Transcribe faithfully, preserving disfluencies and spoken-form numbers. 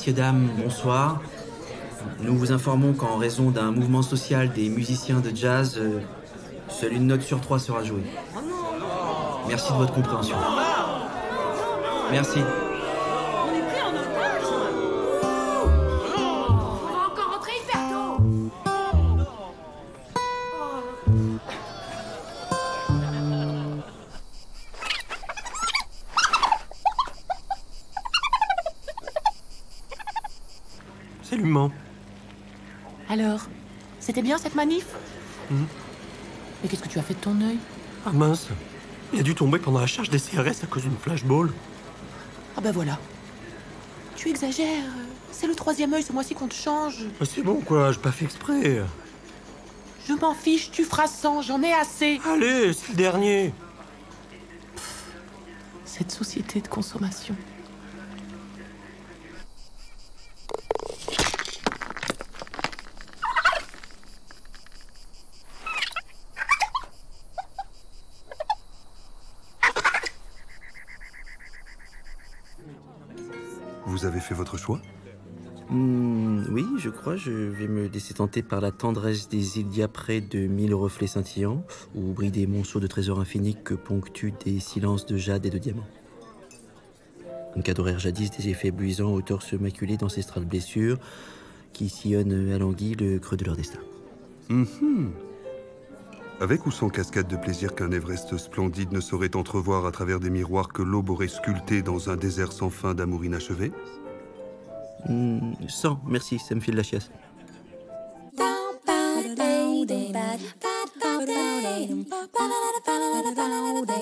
Messieurs, dames, bonsoir. Nous vous informons qu'en raison d'un mouvement social des musiciens de jazz, euh, seule une note sur trois sera jouée. Merci de votre compréhension. Merci. On est pris en otage. On va encore rentrer hyper tôt. Salut, maman. Alors, c'était bien cette manif? Mmh. Mais qu'est-ce que tu as fait de ton œil? Ah mince, il a dû tomber pendant la charge des C R S à cause d'une flashball. Ah ben voilà. Tu exagères. C'est le troisième œil ce mois-ci qu'on te change. Mais c'est bon quoi, j'ai pas fait exprès. Je m'en fiche, tu feras cent, j'en ai assez. Allez, c'est le dernier. Cette société de consommation. Vous avez fait votre choix? Hmm, oui, je crois. Je vais me laisser tenter par la tendresse des îles diaprées de mille reflets scintillants ou briller des monceaux de trésors infinis que ponctuent des silences de jade et de diamants. Qu'adorèrent jadis des effets éblouissants au torse maculé d'ancestrales blessures qui sillonnent à l'anguille le creux de leur destin. Mm-hmm. Avec ou sans cascade de plaisir qu'un Everest splendide ne saurait entrevoir à travers des miroirs que l'aube aurait sculptés dans un désert sans fin d'amour inachevé? Hmm, sans, merci, ça me file la chiasse. Ba-ba-da-dee-dee-ba, ba-ba-da-dee-dee-ba, ba-ba-da-da-ba-da-da-da-da.